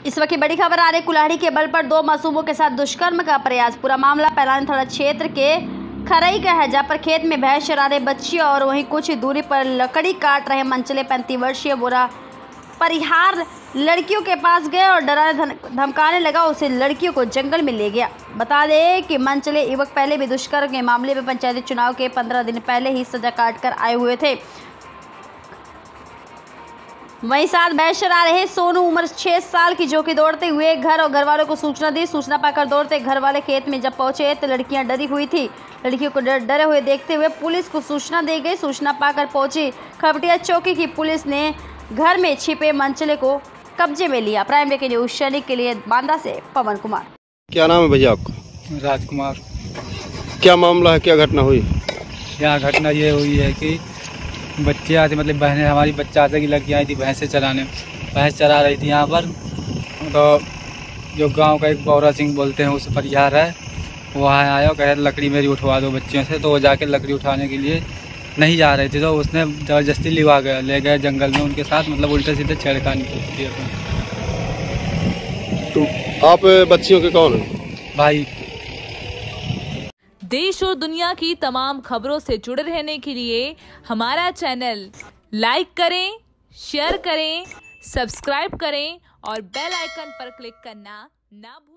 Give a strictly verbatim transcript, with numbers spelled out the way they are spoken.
इस वक्त की बड़ी खबर आ रही है। कुल्हाड़ी के बल पर दो मासूमों के साथ दुष्कर्म का प्रयास। पूरा मामला पैलानी थाना क्षेत्र के खरई का है, जहां पर खेत में भैंस चरा रहे बच्ची और वहीं कुछ दूरी पर लकड़ी काट रहे मंचले पैंतीस वर्षीय बोरा परिहार लड़कियों के पास गए और डराने धमकाने लगा। उसे लड़कियों को जंगल में ले गया। बता दें कि मंचले युवक पहले भी दुष्कर्म के मामले में पंचायती चुनाव के पंद्रह दिन पहले ही सजा काट कर आए हुए थे। वहीं साथ भैंस चरा रहे सोनू उम्र छह साल की, जो कि दौड़ते हुए घर और घर वालों को सूचना दी। सूचना पाकर दौड़ते घर वाले खेत में जब पहुंचे तो लड़कियां डरी हुई थी। लड़कियों को डर डरे हुए देखते हुए पुलिस को सूचना दी गई। सूचना पाकर पहुंची खपटिया चौकी की पुलिस ने घर में छिपे मंचले को कब्जे में लिया। प्राइम ब्रेकिंग न्यूज सैनिक के लिए बांदा से पवन कुमार। क्या नाम है भैया आपका? राजकुमार। क्या मामला है, क्या घटना हुई? यहाँ घटना ये हुई है कि बच्चे आते मतलब बहनें हमारी बच्चा आते की लड़कियाँ आई थी भैंसें चराने, भैंस चरा रही थी यहाँ पर। तो जो गांव का एक बौरा सिंह बोलते हैं उस परिहार है, वहाँ आया और कहे लकड़ी मेरी उठवा दो बच्चियों से। तो वो जाके लकड़ी उठाने के लिए नहीं जा रहे थे, तो उसने ज़बरदस्ती लिवा गया ले गए जंगल में उनके साथ, मतलब उल्टे सीधे छेड़खानी की। तो आप बच्चियों के कौन हैं? भाई। देश और दुनिया की तमाम खबरों से जुड़े रहने के लिए हमारा चैनल लाइक करें, शेयर करें, सब्सक्राइब करें और बेल आइकन पर क्लिक करना ना भूलें।